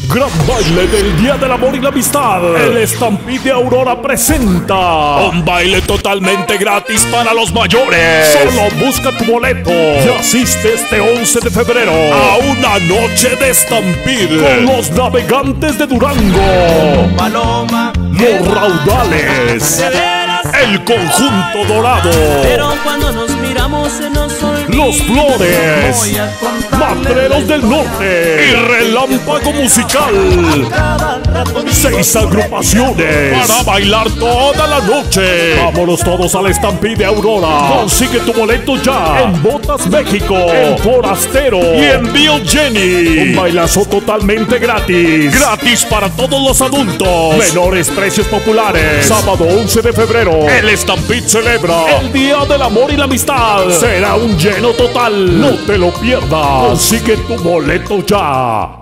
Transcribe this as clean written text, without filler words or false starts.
Gran baile del Día del Amor y la Amistad. El Stampede Aurora presenta un baile totalmente gratis para los mayores. Solo busca tu boleto y asiste este 11 de febrero a una noche de Stampede con los Navegantes de Durango, Paloma, Los Raudales, el Conjunto Dorado, pero cuando nos miramos se nos olvida. Los Flores, Voy a contarle Matreros del Norte y Relámpago Musical. cada rato mi 6 agrupaciones Para bailar toda la noche. Vámonos todos al Stampede Aurora. Consigue tu boleto ya en Botas México, en Forastero Y en Bill Jenny. Un bailazo totalmente gratis. Gratis para todos los adultos. Menores precios populares. Sábado 11 de febrero. El Stampede celebra El Día del Amor y la Amistad. Será un lleno total. No te lo pierdas. Consigue tu boleto ya.